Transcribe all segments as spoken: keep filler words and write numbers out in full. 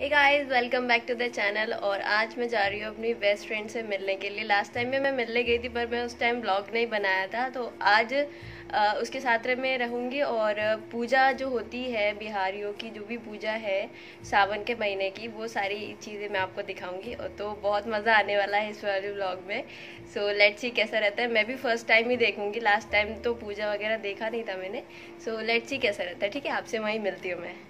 Hey guys, welcome back to the channel. और आज मैं जा रही हूँ अपनी बेस्ट फ्रेंड से मिलने के लिए। लास्ट टाइम में मैं मिलने गई थी पर मैं उस टाइम ब्लॉग नहीं बनाया था, तो आज आ, उसके साथ में रहूँगी। और पूजा जो होती है बिहारियों की, जो भी पूजा है सावन के महीने की, वो सारी चीज़ें मैं आपको दिखाऊंगी। और तो बहुत मज़ा आने वाला है इस वाले ब्लॉग में। सो लेट्स सी कैसा रहता है। मैं भी फर्स्ट टाइम ही देखूँगी, लास्ट टाइम तो पूजा वगैरह देखा नहीं था मैंने। सो लेट्स सी कैसा रहता है। ठीक है, आपसे वहीं मिलती हूँ मैं।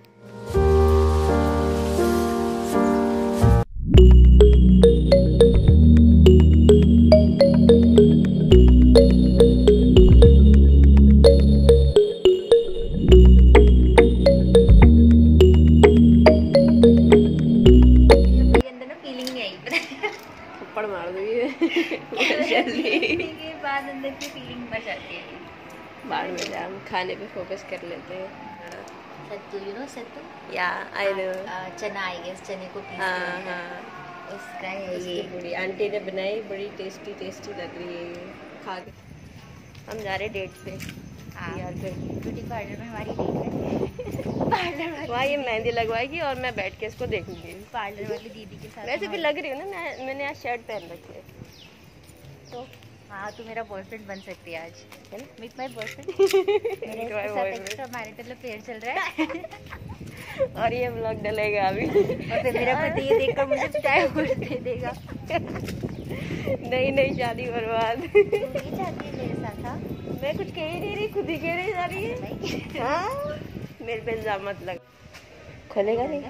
थप्पड़ मार जल्दी के बाद अंदर की फीलिंग मर जाती है। बाद में हम खाने पे फोकस कर लेते हैं। Sattu, you know sattu? या आई नो। चना, आई गेस चने को पीस हाँ हाँ, उसका है उसकी ये। पूरी आंटी ने बनाई, बड़ी टेस्टी टेस्टी लग रही है ये खा के। हम जा रहे डेट पे। यार ब्यूटी पार्लर में हमारी डेट है। पार्लर वाली वहाँ ये मेहंदी लगवाएगी और मैं बैठ के इसको देखूंगी। पार्लर वाली दीदी के साथ। वैसे भी लग रही हूँ ना, मैं मैंने आज शर्ट पहन रखी है तो। हाँ, तू मेरा बॉयफ्रेंड बन सकती है आज, है ना? Meet my boyfriend. मेरे साथ एक्स्ट्रा मैरिटल अफेयर चल रहा है। और ये व्लॉग डलेगा अभी। और फिर मेरा पति ये देखकर मुझे डाइवोर्स दे देगा। नहीं नहीं, शादी बर्बाद। तू नहीं चाहती है मेरे साथ? हाँ, मैं कुछ कह ही नहीं रही, खुद ही कह रही जा रही है। हाँ, मेरे पे इल्जाम मत लग। खोलेगा नहीं?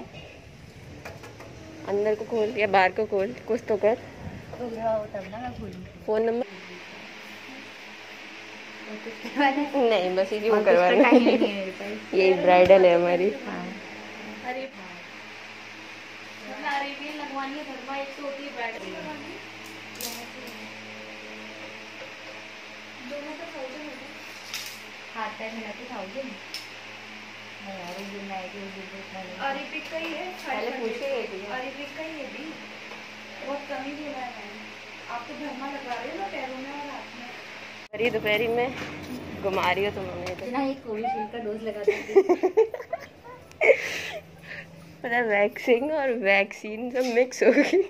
अंदर को खोल या बाहर को खोल, कुछ तो कर। खोल रहा हो तब ना मैं खोलूँ। फोन नंबर नहीं, बस इसी वो करवाना है। ये ब्राइडल है हमारी। हाँ। अरे लगवानी है घर में, एक तो होती है ब्राइडल। दोनों का थाउजेंड हो गया। हाथ पैर मिला के थाउजेंड। नहीं यार, उस दिन मैं उस दिन इतना नहीं। अरेबिक का ही है, पहले पूछ के गई थी। अरेबिक का ही है भी, बहुत कम ही बोला है। आप तो घर में लगा रहे हो ना, पैरों में और हाथ में। अरे दोपहरी में घुमा रही हो तुम हमें तो ना, एक कोविशील्ड का डोज लगा देती। पता वैक्सिंग और वैक्सीन सब मिक्स हो गई।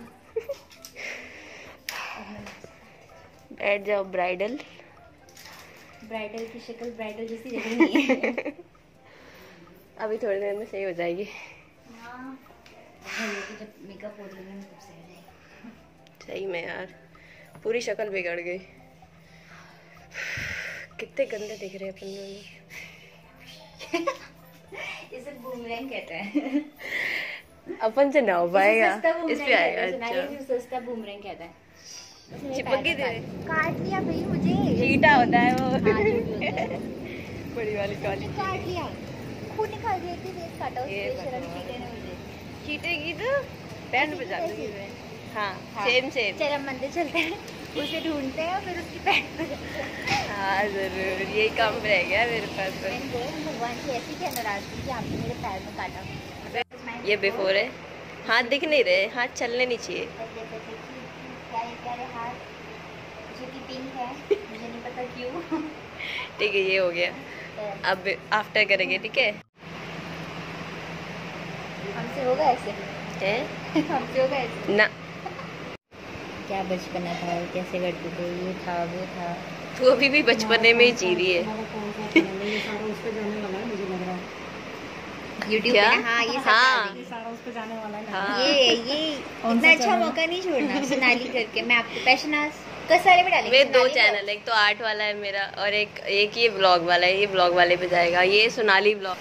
बैठ जाओ ब्राइडल। ब्राइडल की शक्ल ब्राइडल जैसी रही नहीं है। अभी थोड़ी देर में सही हो जाएगी। हाँ, जब मेकअप हो जाएगा तब सही हो जाएगी। सही में यार, पूरी शक्ल बिगड़ गई। कितने गंदे दिख रहे हैं अपन दोनों। इसे बूमरैंग कहते हैं। अपन से ना हो पाएगा, इस पे आएगा। अच्छा, सस्ता बूमरैंग कहता है। चिपक गई दे काट लिया भाई मुझे। चीटा होता है वो। हाँ, होता है। बड़ी वाली काली काट लिया, खून निकाल दिया कि फेस काटा ये उसके शर्म चीटे ने मुझे। चीटेगी तो पैंट बजा दूंगी मैं। हाँ, सेम सेम। चल हम मंदिर चलते हैं, उसे ढूंढते हैं और फिर उसकी पैंट बजाते हैं। हाँ जरूर, यही काम रह गया मेरे पास। भगवान की ऐसी क्या नाराजगी कि आपने मेरे पैर में काटा। ये बिफोर है, हाथ दिख नहीं रहे, हाथ चलने नहीं चाहिए। प्यारे प्यारे हाथ जो कि पिंक है, मुझे नहीं पता क्यों। ठीक है, ये हो गया। अब आफ्टर करेंगे, ठीक है? हमसे होगा ऐसे है? हमसे होगा ऐसे ना। क्या बचपना था, कैसे करते थे, ये था वो था। तू अभी भी बचपने में ही जी रही है। यूट्यूब क्या? पे ना, हाँ ये सब हाँ। डाल देंगे। सारा उस पे जाने वाला है ना। हाँ। ये ये इतना अच्छा मौका नहीं छोड़ना। सोनाली करके मैं आपको पैशनाज का सारे में डालेंगे। मेरे दो सोनाली चैनल है, एक तो आर्ट वाला है मेरा और एक एक ये ब्लॉग वाला है। ये ब्लॉग वाले पे जाएगा, ये सोनाली ब्लॉग।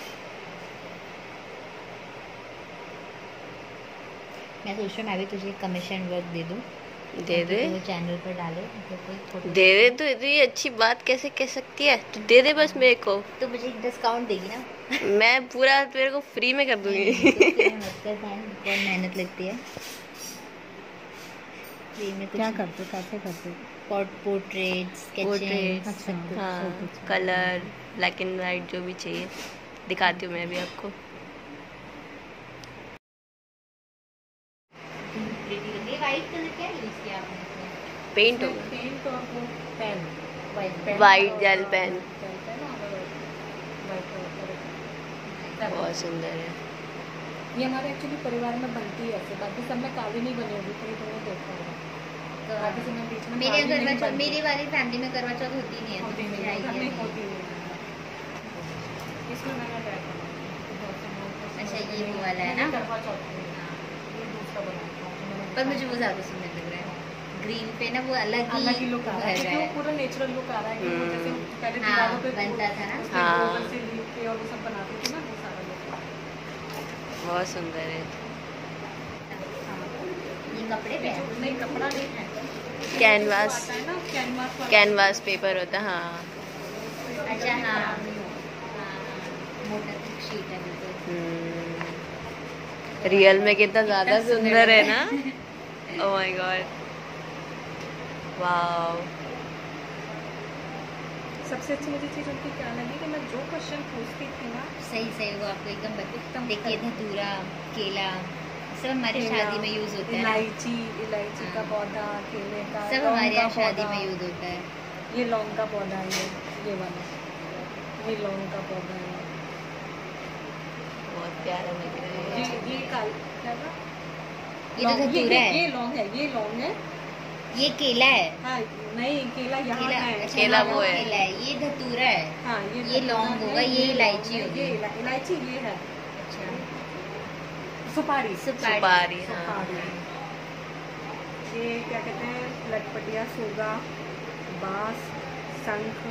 मैं सोच रही हूँ मैं भी तुझे कमीशन वर्क दे दूँ। दे दे वो चैनल पर डाले तो कोई फोटो दे दे। तो ये अच्छी बात कैसे कह सकती है? तो दे दे बस मेरे को, तो मुझे डिस्काउंट देगी ना। मैं पूरा तेरे को फ्री में कर दूंगी। तो फिर मत कर बहन, बहुत मेहनत लगती है। फ्री में क्या करते, कैसे करते? पोर्ट्रेट, स्केचिंग, अच्छा, हाँ, कलर, ब्लैक एंड वाइट, जो भी चाहिए दिखाती हूँ मैं भी आपको। वाइट कलर क्या यूज किया आपने? पेंट होगा, पेंट और वो pen, white pen, white gel pen. बहुत सुंदर है। ये हमारे एक्चुअली परिवार में बनती है ऐसे, बाकी सब में काली नहीं बनी होगी, फिर तुमने देखा होगा। बाकी सब में बीच में मेरे काली नहीं करवा चौथ, बनती। मेरी वाली फैमिली में करवा चौथ होती नहीं है, तो होती मुझे नहीं, idea घर में नहीं है। होती नहीं है। इसमें मैंने ट्राई करा तो बहुत से लोगों को अच्छा, समझ ये में वो वाला है नहीं, ना? करवा चौथ में। ये दूसरा बनाया था, जो मैंने पर देखा। मुझे वो ज्यादा सुंदर लग रहा है। ग्रीन पे ना वो अलग ही अलग ही लुक आ रहा है, उभर क्योंकि वो पूरा नेचुरल लुक आ रहा है कि वो जैसे पहले हाँ, दीवारों पे बनता था ना। उसके हाँ। गोबर से लीप के और वो सब बनाते थे ना, वो सारा लुक। बहुत सुंदर है। ये कपड़े पे है? नहीं, कपड़ा नहीं है, कैनवास, आता है ना कैनवास वाला। कैनवास पेपर होता है। हाँ अच्छा, हाँ हाँ, मोटा शीट है बिल्कुल। रियल में कितना ज्यादा कितना सुंदर सुंदर है है। ना। Oh my God, wow. सबसे अच्छी मुझे चीज़ उनकी क्या लगी कि मैं जो क्वेश्चन पूछती थी ना, सही सही, वो आपको एकदम बत- एकदम देखिए, धतूरा, केला, सब हमारे केला, शादी में यूज होता है। इलायची, इलायची का हाँ। पौधा, केले का, सब लौंग हमारे का यहाँ शादी पौधा। में यूज होता है। ये लौंग का पौधा है, ये ये वाला, ये लौंग का पौधा है। बहुत प्यारा लग रहा ये है। ये काल क्या था? ये तो लौंग, ये धतूरा ये- है। ये लौंग है, ये लौंग है। ये केला है। हाँ, नहीं, केला यहाँ केला, है। अच्छा, केला हाँ, वो है। केला है। ये धतूरा है। हाँ, ये ये धतूरा लौंग है, होगा, ये लौंग इलायची है, होगी। ये इला- इलायची ये है। अच्छा, सुपारी, सुपारी। सुपारी, हाँ। सुपारी। ये क्या कहते हैं, लटपटिया, सूगा, बांस, शंख।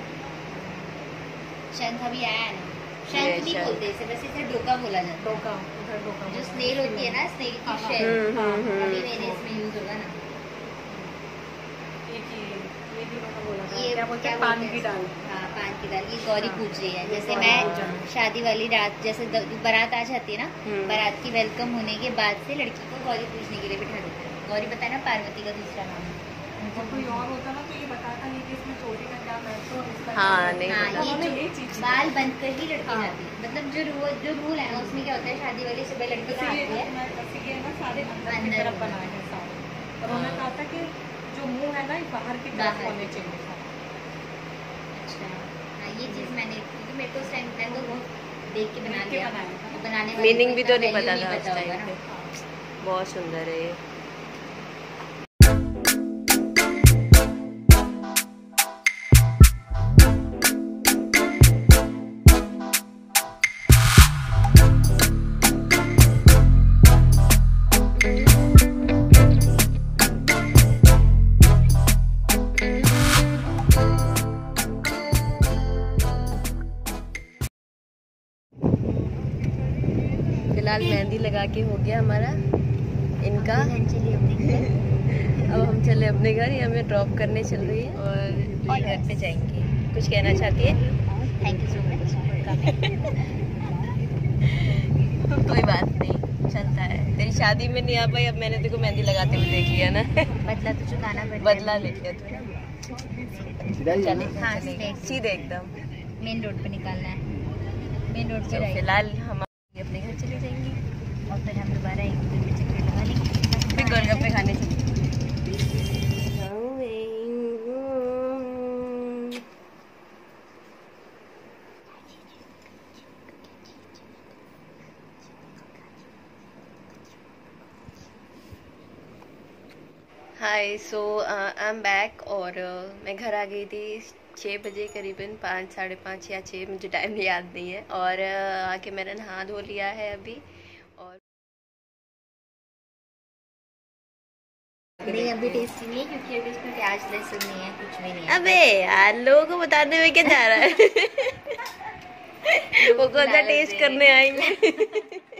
शंख अभी आया है ना? ये शंख नहीं शंख। बोलते इसे, बस इसे डोका बोला जाता है। डोका, उधर डोका जो बोलते हैं। स्नेल होती है ना, स्नेल की हाँ, हाँ। Shell, hmm, hmm, hmm. अभी मेरे इसमें यूज होगा ना। एक ये ये भी मैंने बोला था, ये क्या बोलते हैं, पान की दाल। हाँ, पान की दाल। ये गौरी हाँ, पूज रही है। ये जैसे गौरी मैं पूजन। शादी वाली रात, जैसे द- बारात आ जाती है ना, हम्म। बारात की वेलकम होने के बाद से लड़की को गौरी पूजने के लिए बिठा देते हैं। गौरी पता है ना, पार्वती का दूसरा नाम है। और कोई और होता ना तो ये बताता नहीं कि इसमें चोटी का क्या महत्व और इसका क्या हाँ, महत्व। नहीं हाँ, पता। ये हमें जो ये चीज़ थी। बाल बंद कर ही लड़की हाँ। जाती है। मतलब जो रूल जो रूल है ना, उसमें क्या होता है, शादी वाली सुबह लड़की जैसे ये नहाती है। मैं- जैसे ये ना सारे अंदर की अंदर तरफ होगा। बनाए हैं सारे, और उन्होंने कहा था कि जो मुंह है ना ये बाहर की तरफ बाहर। होने चाहिए सारे। अच्छा, हाँ, ये चीज़ मैंने, क्योंकि मेरे को उस टाइम मैं तो बहुत देख के बना देख के लिया। बनाया था। तो बनाने वाले मीनिंग को भी इतना तो नहीं value पता था उस होगा टाइम ना। पे। बहुत सुंदर है ये। फिलहाल मेहंदी लगा के हो गया हमारा इनका। हम चलिए अपने घर। अब हम चले अपने घर, ये हमें ड्रॉप करने चल रही है और ये घर पे जाएंगे। कुछ कहना चाहती है? Thank you so much for coming. कोई बात नहीं, चलता है। तेरी शादी में नहीं आ पाई, अब मैंने तेरे को मेहंदी लगाते हुए देख लिया ना। बदला तो चुकाना पड़ता है। बदला ले लिया तूने। चले, हाँ, चले, सीधे। सीधे एकदम। मेन रोड पे निकालना है। मेन रोड पे तो राइट। फिलहाल हम अपने घर चले जाएंगे, और फिर हम दोबारा एक दिन में चक्कर लगा लेंगे। फिर गोलगप्पे खाने चले। Hi, so I am back. और uh, मैं घर आ गई थी छः बजे करीबन, पाँच साढ़े पाँच या छः, मुझे टाइम याद नहीं है। और uh, आके मैंने नहा धो लिया है अभी। और नहीं, अभी टेस्टी नहीं है क्योंकि अभी इसमें प्याज लहसुन नहीं है, कुछ भी नहीं है। अबे यार, लोगों को बताने में क्या जा रहा है। वो कौन सा टेस्ट करने आएंगे।